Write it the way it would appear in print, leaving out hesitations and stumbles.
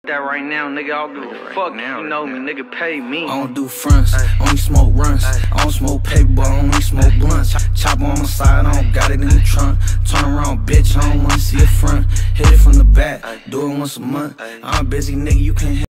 that right now, nigga. I'll give a fuck. You know me, nigga. Pay me. I don't do fronts, only smoke runs. I don't smoke paper, but I only smoke blunts. Chop on my side, I don't got it in the trunk. Turn around, bitch, I don't wanna see a front. Hit it from the back, do it once a month. I'm a busy nigga, you can't